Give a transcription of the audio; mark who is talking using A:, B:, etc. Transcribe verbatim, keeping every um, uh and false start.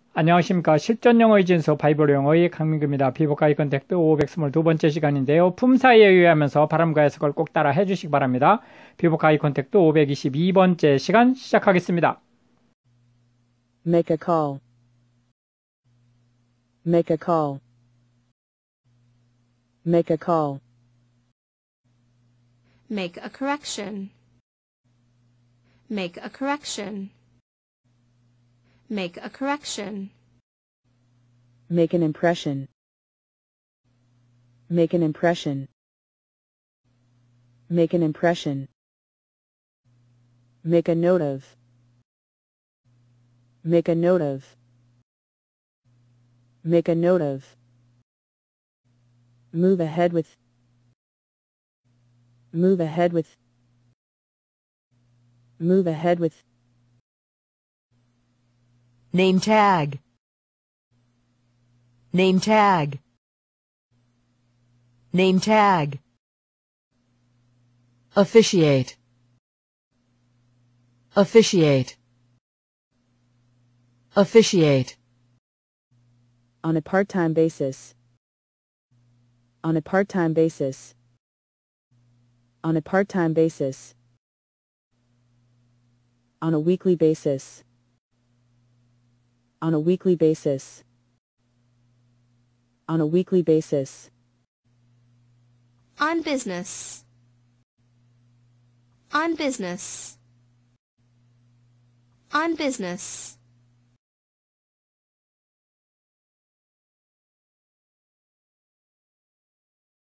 A: 안녕하십니까. 실전영어의 진수 바이블영어의 강민규입니다. 비보카 아이콘택트 오백이십이 번째 시간인데요. 품사에 의하면서 발음과 해석을 꼭 따라 해주시기 바랍니다. 비보카 아이콘택트 오백이십이 번째 시간 시작하겠습니다.
B: Make a call. Make a call. Make a call.
C: Make a correction. Make a correction. Make a correction.
B: Make an impression. Make an impression. Make an impression. Make a note of. Make a note of. Make a note of. Move ahead with. Move ahead with. Move ahead with.
D: Name tag. Name tag. Name tag. Officiate. Officiate. Officiate.
B: On a part-time basis. On a part-time basis. On a part-time basis. On a weekly basis. On a weekly basis. On a weekly basis.
C: On business. On business. On business.